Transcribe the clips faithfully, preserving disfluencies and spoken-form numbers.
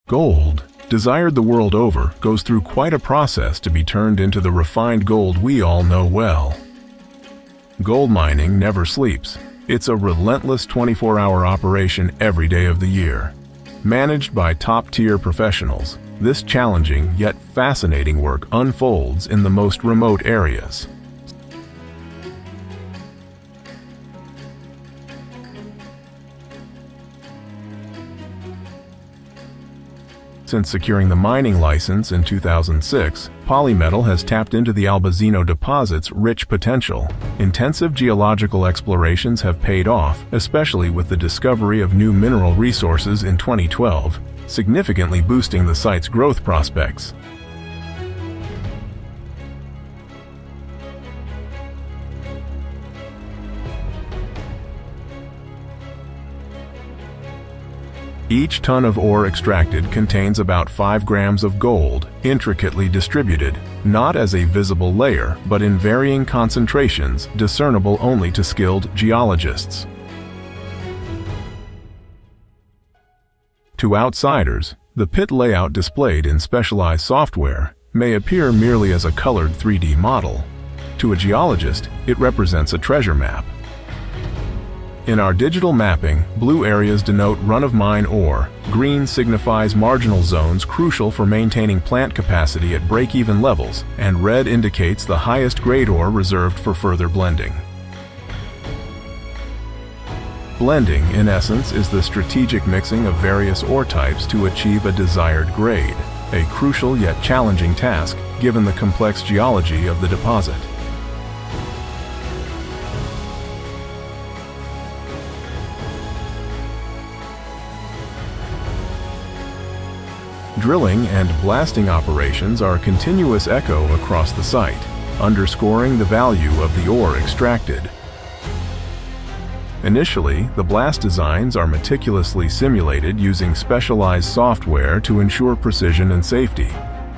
Gold, desired the world over, goes through quite a process to be turned into the refined gold we all know well. Gold mining never sleeps. It's a relentless twenty-four hour operation every day of the year. Managed by top-tier professionals, this challenging yet fascinating work unfolds in the most remote areas. Since securing the mining license in two thousand six, Polymetal has tapped into the Albazino deposit's rich potential. Intensive geological explorations have paid off, especially with the discovery of new mineral resources in twenty twelve, significantly boosting the site's growth prospects. Each ton of ore extracted contains about five grams of gold, intricately distributed, not as a visible layer, but in varying concentrations discernible only to skilled geologists. To outsiders, the pit layout displayed in specialized software may appear merely as a colored three D model. To a geologist, it represents a treasure map. In our digital mapping, blue areas denote run-of-mine ore, green signifies marginal zones crucial for maintaining plant capacity at break-even levels, and red indicates the highest grade ore reserved for further blending. Blending, in essence, is the strategic mixing of various ore types to achieve a desired grade, a crucial yet challenging task given the complex geology of the deposit. Drilling and blasting operations are a continuous echo across the site, underscoring the value of the ore extracted. Initially, the blast designs are meticulously simulated using specialized software to ensure precision and safety.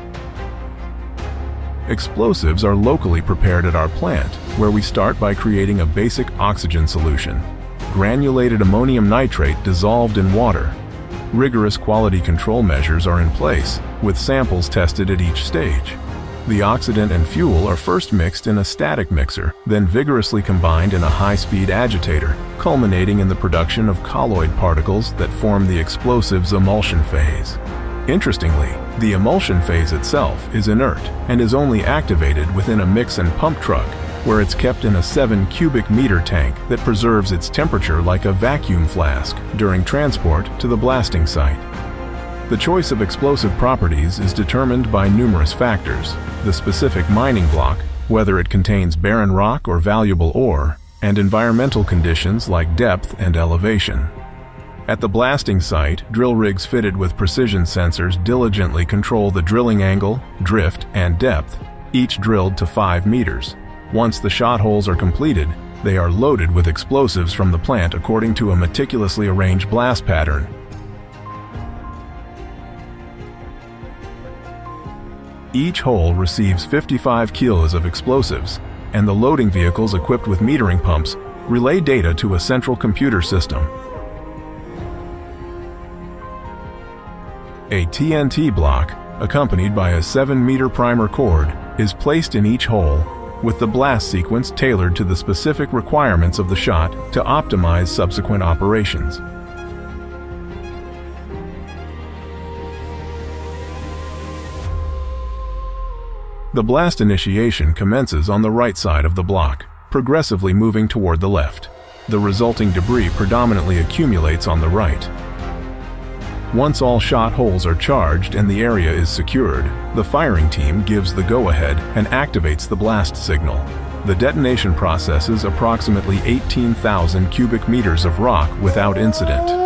Explosives are locally prepared at our plant, where we start by creating a basic oxygen solution, granulated ammonium nitrate dissolved in water. Rigorous quality control measures are in place, with samples tested at each stage. The oxidant and fuel are first mixed in a static mixer, then vigorously combined in a high-speed agitator, culminating in the production of colloid particles that form the explosive's emulsion phase. Interestingly, the emulsion phase itself is inert and is only activated within a mix and pump truck, where it's kept in a seven cubic meter tank that preserves its temperature like a vacuum flask during transport to the blasting site. The choice of explosive properties is determined by numerous factors: the specific mining block, whether it contains barren rock or valuable ore, and environmental conditions like depth and elevation. At the blasting site, drill rigs fitted with precision sensors diligently control the drilling angle, drift, and depth, each drilled to five meters. Once the shot holes are completed, they are loaded with explosives from the plant according to a meticulously arranged blast pattern. Each hole receives fifty-five kilos of explosives, and the loading vehicles equipped with metering pumps relay data to a central computer system. A T N T block, accompanied by a seven meter primer cord, is placed in each hole, with the blast sequence tailored to the specific requirements of the shot to optimize subsequent operations. The blast initiation commences on the right side of the block, progressively moving toward the left. The resulting debris predominantly accumulates on the right. Once all shot holes are charged and the area is secured, the firing team gives the go-ahead and activates the blast signal. The detonation processes approximately eighteen thousand cubic meters of rock without incident.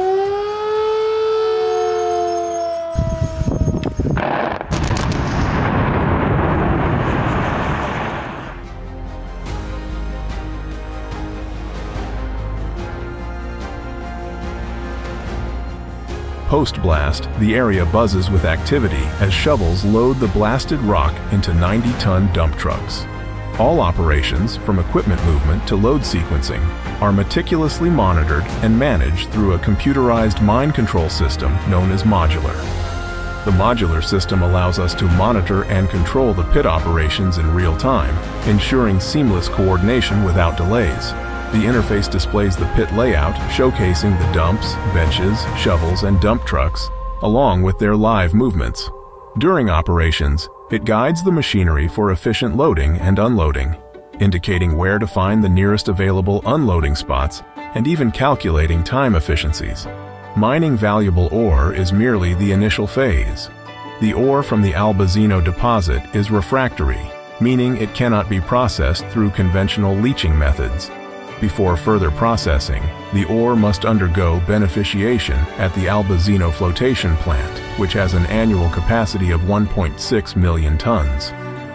Post-blast, the area buzzes with activity as shovels load the blasted rock into ninety ton dump trucks. All operations, from equipment movement to load sequencing, are meticulously monitored and managed through a computerized mine control system known as modular. The modular system allows us to monitor and control the pit operations in real time, ensuring seamless coordination without delays. The interface displays the pit layout, showcasing the dumps, benches, shovels, and dump trucks, along with their live movements. During operations, it guides the machinery for efficient loading and unloading, indicating where to find the nearest available unloading spots and even calculating time efficiencies. Mining valuable ore is merely the initial phase. The ore from the Albazino deposit is refractory, meaning it cannot be processed through conventional leaching methods. Before further processing, the ore must undergo beneficiation at the Albazino flotation plant, which has an annual capacity of one point six million tons.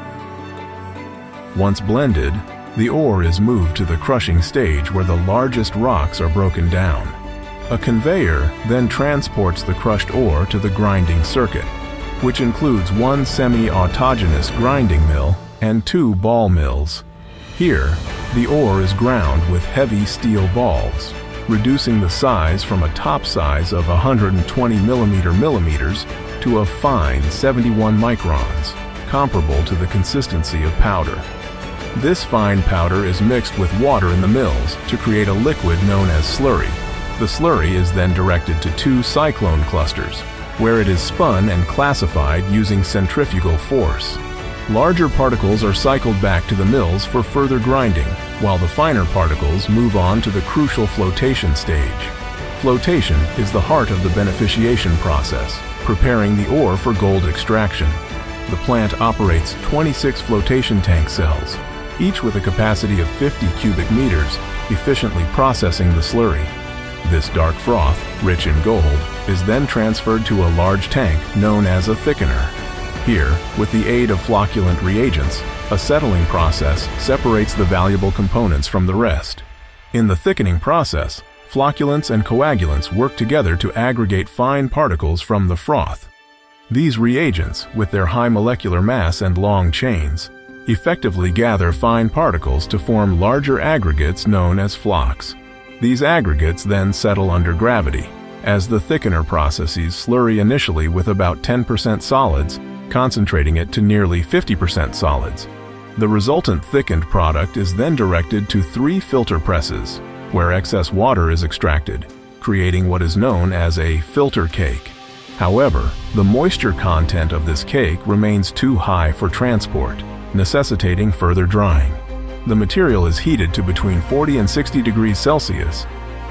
Once blended, the ore is moved to the crushing stage where the largest rocks are broken down. A conveyor then transports the crushed ore to the grinding circuit, which includes one semi-autogenous grinding mill and two ball mills. Here, the ore is ground with heavy steel balls, reducing the size from a top size of one hundred twenty millimeter millimeters to a fine seventy-one microns, comparable to the consistency of powder. This fine powder is mixed with water in the mills to create a liquid known as slurry. The slurry is then directed to two cyclone clusters, where it is spun and classified using centrifugal force. Larger particles are cycled back to the mills for further grinding, while the finer particles move on to the crucial flotation stage. Flotation is the heart of the beneficiation process, preparing the ore for gold extraction. The plant operates twenty-six flotation tank cells, each with a capacity of fifty cubic meters, efficiently processing the slurry. This dark froth, rich in gold, is then transferred to a large tank known as a thickener. Here, with the aid of flocculant reagents, a settling process separates the valuable components from the rest. In the thickening process, flocculants and coagulants work together to aggregate fine particles from the froth. These reagents, with their high molecular mass and long chains, effectively gather fine particles to form larger aggregates known as flocks. These aggregates then settle under gravity, as the thickener processes slurry initially with about ten percent solids, concentrating it to nearly fifty percent solids. The resultant thickened product is then directed to three filter presses, where excess water is extracted, creating what is known as a filter cake. However, the moisture content of this cake remains too high for transport, necessitating further drying. The material is heated to between forty and sixty degrees Celsius.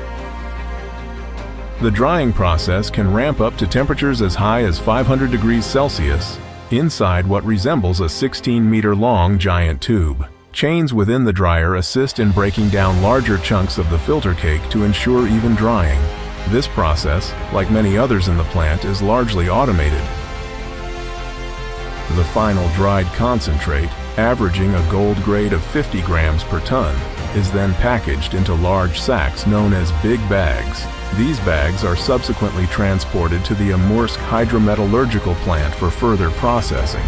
The drying process can ramp up to temperatures as high as five hundred degrees Celsius inside what resembles a sixteen meter long giant tube. Chains within the dryer assist in breaking down larger chunks of the filter cake to ensure even drying. This process, like many others in the plant, is largely automated. The final dried concentrate, averaging a gold grade of fifty grams per ton, is then packaged into large sacks known as big bags. These bags are subsequently transported to the Amursk hydrometallurgical plant for further processing.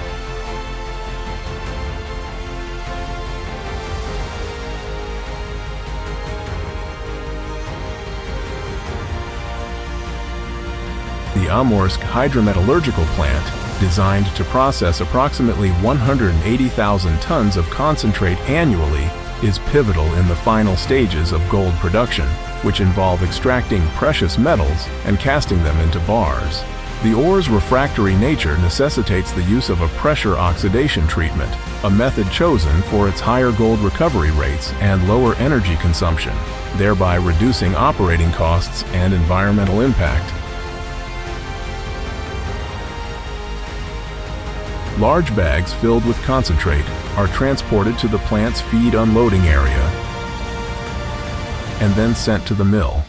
The Amursk hydrometallurgical plant, designed to process approximately one hundred eighty thousand tons of concentrate annually, is pivotal in the final stages of gold production, which involve extracting precious metals and casting them into bars. The ore's refractory nature necessitates the use of a pressure oxidation treatment, a method chosen for its higher gold recovery rates and lower energy consumption, thereby reducing operating costs and environmental impact. Large bags filled with concentrate are transported to the plant's feed unloading area and then sent to the mill.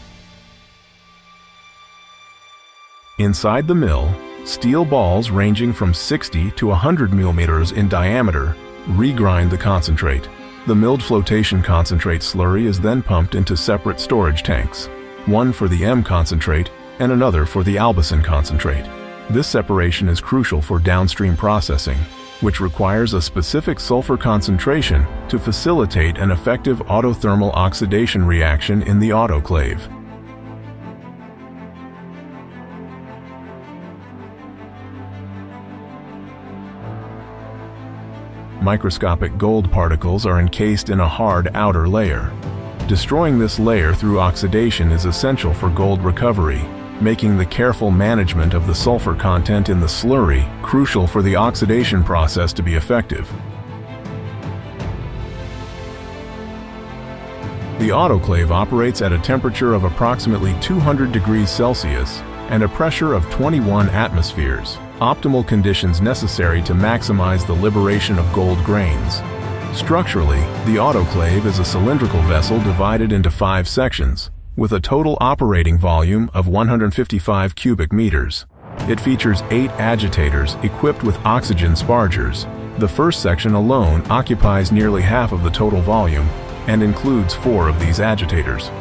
Inside the mill, steel balls ranging from sixty to one hundred millimeters in diameter regrind the concentrate. The milled flotation concentrate slurry is then pumped into separate storage tanks, one for the M concentrate and another for the Albasan concentrate. This separation is crucial for downstream processing, which requires a specific sulfur concentration to facilitate an effective autothermal oxidation reaction in the autoclave. . microscopic gold particles are encased in a hard outer layer. Destroying this layer through oxidation is essential for gold recovery, making the careful management of the sulfur content in the slurry crucial for the oxidation process to be effective. The autoclave operates at a temperature of approximately two hundred degrees Celsius and a pressure of twenty-one atmospheres, optimal conditions necessary to maximize the liberation of gold grains. Structurally, the autoclave is a cylindrical vessel divided into five sections, with a total operating volume of one hundred fifty-five cubic meters. It features eight agitators equipped with oxygen spargers. The first section alone occupies nearly half of the total volume and includes four of these agitators.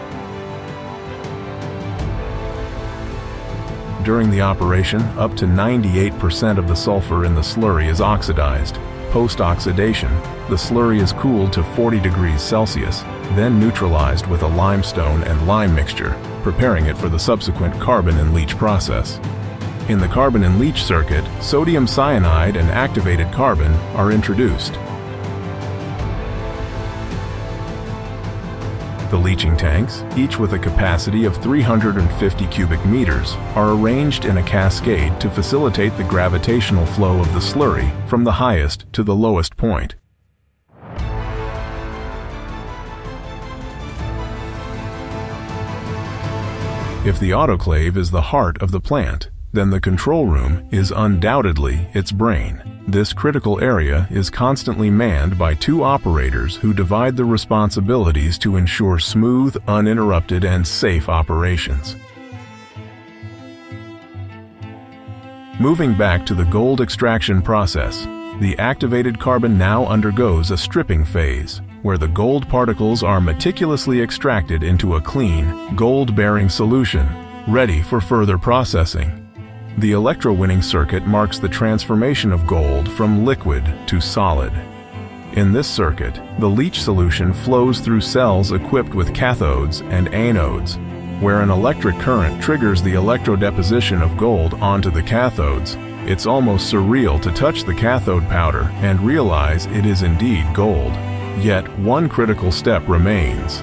During the operation, up to ninety-eight percent of the sulfur in the slurry is oxidized. Post-oxidation, the slurry is cooled to forty degrees Celsius, then neutralized with a limestone and lime mixture, preparing it for the subsequent carbon and leach process. In the carbon and leach circuit, sodium cyanide and activated carbon are introduced. The leaching tanks, each with a capacity of three hundred fifty cubic meters, are arranged in a cascade to facilitate the gravitational flow of the slurry from the highest to the lowest point. If the autoclave is the heart of the plant, then the control room is undoubtedly its brain. This critical area is constantly manned by two operators who divide the responsibilities to ensure smooth, uninterrupted, and safe operations. Moving back to the gold extraction process, the activated carbon now undergoes a stripping phase, where the gold particles are meticulously extracted into a clean, gold-bearing solution, ready for further processing. The electrowinning circuit marks the transformation of gold from liquid to solid. In this circuit, the leach solution flows through cells equipped with cathodes and anodes, where an electric current triggers the electrodeposition of gold onto the cathodes. It's almost surreal to touch the cathode powder and realize it is indeed gold. Yet one critical step remains: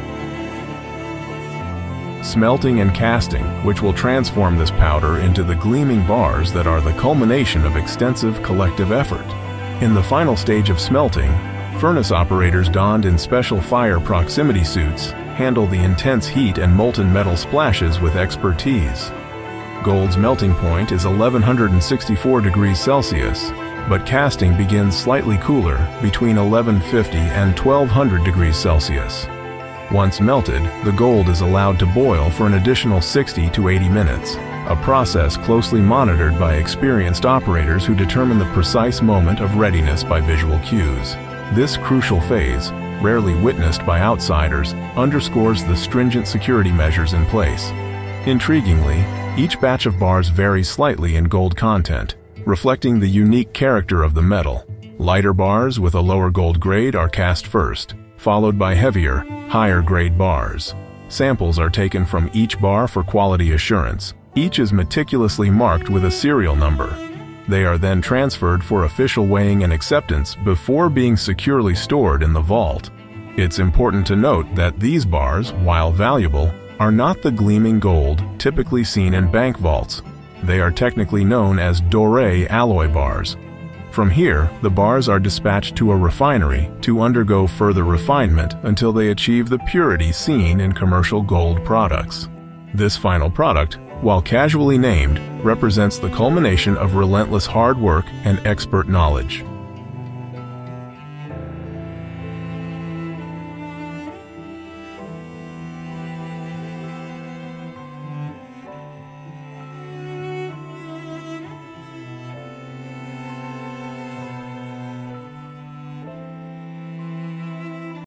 smelting and casting, which will transform this powder into the gleaming bars that are the culmination of extensive collective effort. In the final stage of smelting, furnace operators donned in special fire proximity suits handle the intense heat and molten metal splashes with expertise. Gold's melting point is eleven sixty-four degrees Celsius, but casting begins slightly cooler, between eleven fifty and twelve hundred degrees Celsius. Once melted, the gold is allowed to boil for an additional sixty to eighty minutes, a process closely monitored by experienced operators who determine the precise moment of readiness by visual cues. This crucial phase, rarely witnessed by outsiders, underscores the stringent security measures in place. Intriguingly, each batch of bars varies slightly in gold content, reflecting the unique character of the metal. Lighter bars with a lower gold grade are cast first, followed by heavier, higher-grade bars. Samples are taken from each bar for quality assurance. Each is meticulously marked with a serial number. They are then transferred for official weighing and acceptance before being securely stored in the vault. It's important to note that these bars, while valuable, are not the gleaming gold typically seen in bank vaults. They are technically known as doré alloy bars. From here, the bars are dispatched to a refinery to undergo further refinement until they achieve the purity seen in commercial gold products. This final product, while casually named, represents the culmination of relentless hard work and expert knowledge.